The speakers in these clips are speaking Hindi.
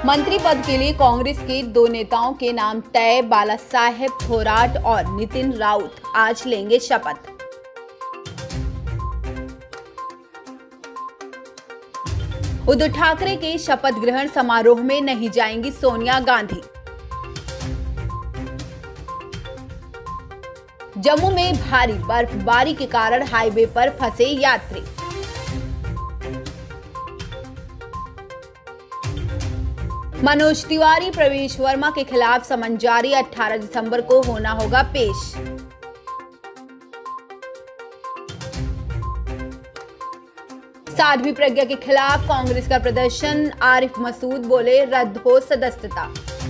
मंत्री पद के लिए कांग्रेस के दो नेताओं के नाम तय। बालासाहेब थोराट और नितिन राउत आज लेंगे शपथ। उद्धव ठाकरे के शपथ ग्रहण समारोह में नहीं जाएंगी सोनिया गांधी। जम्मू में भारी बर्फबारी के कारण हाईवे पर फंसे यात्री। मनोज तिवारी, प्रवेश वर्मा के खिलाफ समन जारी। 18 दिसंबर को होना होगा पेश। साध्वी प्रज्ञा के खिलाफ कांग्रेस का प्रदर्शन। आरिफ मसूद बोले रद्द हो सदस्यता।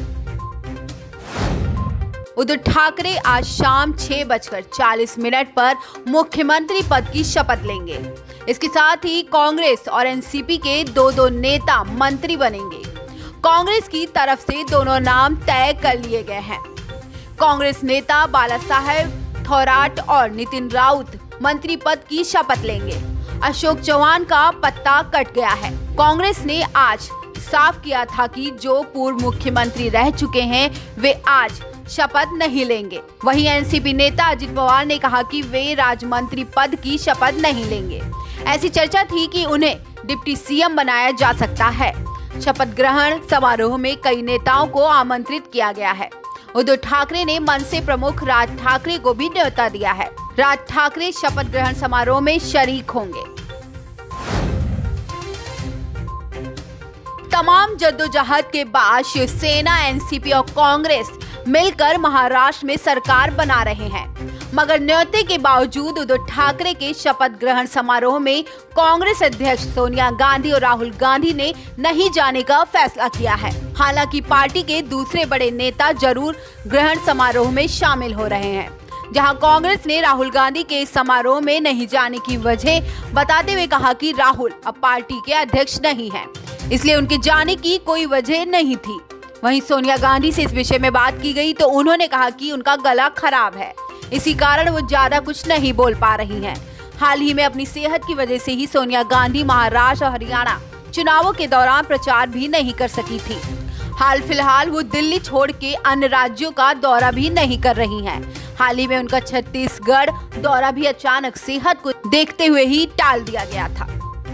उद्धव ठाकरे आज शाम 6:40 पर मुख्यमंत्री पद की शपथ लेंगे। इसके साथ ही कांग्रेस और एनसीपी के दो नेता मंत्री बनेंगे। कांग्रेस की तरफ से दोनों नाम तय कर लिए गए हैं। कांग्रेस नेता बालासाहेब थोराट और नितिन राउत मंत्री पद की शपथ लेंगे। अशोक चौहान का पत्ता कट गया है। कांग्रेस ने आज साफ किया था कि जो पूर्व मुख्यमंत्री रह चुके हैं वे आज शपथ नहीं लेंगे। वहीं एनसीपी नेता अजित पवार ने कहा कि वे राज्य मंत्री पद की शपथ नहीं लेंगे। ऐसी चर्चा थी कि उन्हें डिप्टी सीएम बनाया जा सकता है। शपथ ग्रहण समारोह में कई नेताओं को आमंत्रित किया गया है। उद्धव ठाकरे ने मनसे प्रमुख राज ठाकरे को भी न्योता दिया है। राज ठाकरे शपथ ग्रहण समारोह में शरीक होंगे। तमाम जद्दोजहद के बाद शिवसेना, एनसीपी और कांग्रेस मिलकर महाराष्ट्र में सरकार बना रहे हैं, मगर न्योते के बावजूद उद्धव ठाकरे के शपथ ग्रहण समारोह में कांग्रेस अध्यक्ष सोनिया गांधी और राहुल गांधी ने नहीं जाने का फैसला किया है। हालांकि पार्टी के दूसरे बड़े नेता जरूर ग्रहण समारोह में शामिल हो रहे हैं। जहां कांग्रेस ने राहुल गांधी के इस समारोह में नहीं जाने की वजह बताते हुए कहा कि राहुल अब पार्टी के अध्यक्ष नहीं हैं, इसलिए उनके जाने की कोई वजह नहीं थी। वहीं सोनिया गांधी से इस विषय में बात की गई तो उन्होंने कहा कि उनका गला खराब है, इसी कारण वो ज्यादा कुछ नहीं बोल पा रही हैं। हाल ही में अपनी सेहत की वजह से ही सोनिया गांधी महाराष्ट्र और हरियाणा चुनावों के दौरान प्रचार भी नहीं कर सकी थी। हाल फिलहाल वो दिल्ली छोड़ के अन्य राज्यों का दौरा भी नहीं कर रही हैं। हाल ही में उनका छत्तीसगढ़ दौरा भी अचानक सेहत को देखते हुए ही टाल दिया गया था।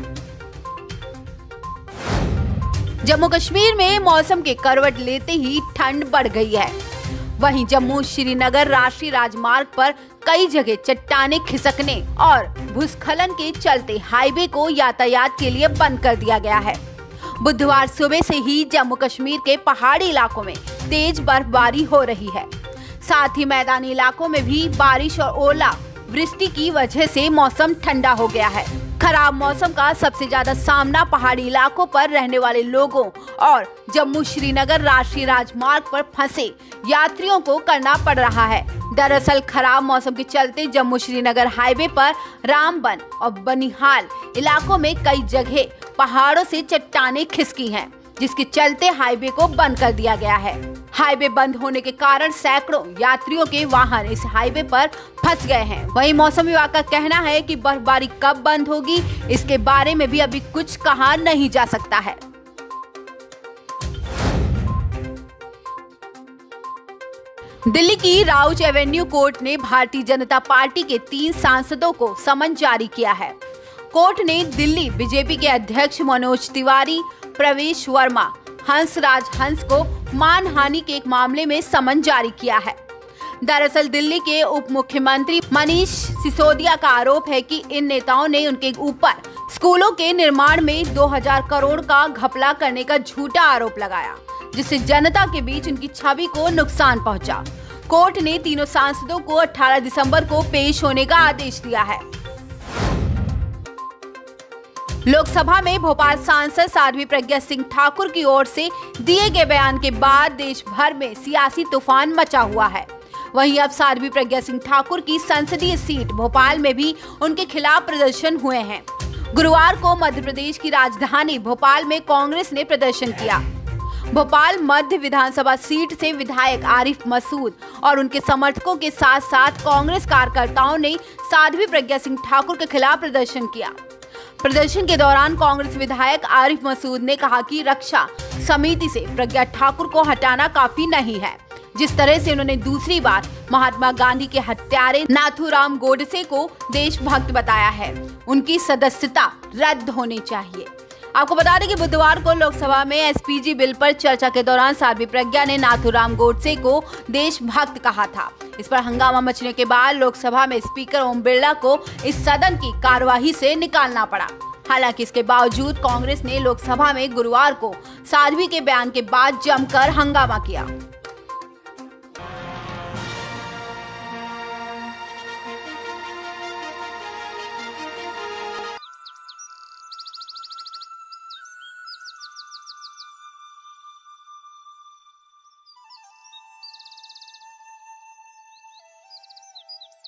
जम्मू कश्मीर में मौसम के करवट लेते ही ठंड बढ़ गई है। वहीं जम्मू श्रीनगर राष्ट्रीय राजमार्ग पर कई जगह चट्टानें खिसकने और भूस्खलन के चलते हाईवे को यातायात के लिए बंद कर दिया गया है। बुधवार सुबह से ही जम्मू कश्मीर के पहाड़ी इलाकों में तेज बर्फबारी हो रही है। साथ ही मैदानी इलाकों में भी बारिश और ओला वृष्टि की वजह से मौसम ठंडा हो गया है। खराब मौसम का सबसे ज्यादा सामना पहाड़ी इलाकों पर रहने वाले लोगों और जम्मू श्रीनगर राष्ट्रीय राजमार्ग पर फंसे यात्रियों को करना पड़ रहा है। दरअसल खराब मौसम के चलते जम्मू श्रीनगर हाईवे पर रामबन और बनिहाल इलाकों में कई जगह पहाड़ों से चट्टानें खिसकी हैं, जिसके चलते हाईवे को बंद कर दिया गया है। हाईवे बंद होने के कारण सैकड़ों यात्रियों के वाहन इस हाईवे पर फंस गए हैं। वहीं मौसम विभाग का कहना है कि बर्फबारी कब बंद होगी इसके बारे में भी अभी कुछ कहा नहीं जा सकता है। दिल्ली की राउज एवेन्यू कोर्ट ने भारतीय जनता पार्टी के 3 सांसदों को समन जारी किया है। कोर्ट ने दिल्ली बीजेपी के अध्यक्ष मनोज तिवारी, प्रवेश वर्मा, हंसराज हंस को मानहानि के एक मामले में समन जारी किया है। दरअसल दिल्ली के उप मुख्यमंत्री मनीष सिसोदिया का आरोप है कि इन नेताओं ने उनके ऊपर स्कूलों के निर्माण में 2000 करोड़ का घपला करने का झूठा आरोप लगाया, जिससे जनता के बीच उनकी छवि को नुकसान पहुंचा। कोर्ट ने तीनों सांसदों को 18 दिसंबर को पेश होने का आदेश दिया है। लोकसभा में भोपाल सांसद साध्वी प्रज्ञा सिंह ठाकुर की ओर से दिए गए बयान के बाद देश भर में सियासी तूफान मचा हुआ है। वहीं अब साध्वी प्रज्ञा सिंह ठाकुर की संसदीय सीट भोपाल में भी उनके खिलाफ प्रदर्शन हुए हैं। गुरुवार को मध्य प्रदेश की राजधानी भोपाल में कांग्रेस ने प्रदर्शन किया। भोपाल मध्य विधानसभा सीट से विधायक आरिफ मसूद और उनके समर्थकों के साथ साथ कांग्रेस कार्यकर्ताओं ने साध्वी प्रज्ञा सिंह ठाकुर के खिलाफ प्रदर्शन किया। प्रदर्शन के दौरान कांग्रेस विधायक आरिफ मसूद ने कहा कि रक्षा समिति से प्रज्ञा ठाकुर को हटाना काफी नहीं है। जिस तरह से उन्होंने दूसरी बार महात्मा गांधी के हत्यारे नाथूराम गोडसे को देशभक्त बताया है, उनकी सदस्यता रद्द होनी चाहिए। आपको बता दें कि बुधवार को लोकसभा में एसपीजी बिल पर चर्चा के दौरान साध्वी प्रज्ञा ने नाथूराम गोडसे को देशभक्त कहा था। इस पर हंगामा मचने के बाद लोकसभा में स्पीकर ओम बिरला को इस सदन की कार्यवाही से निकालना पड़ा। हालांकि इसके बावजूद कांग्रेस ने लोकसभा में गुरुवार को साध्वी के बयान के बाद जमकर हंगामा किया।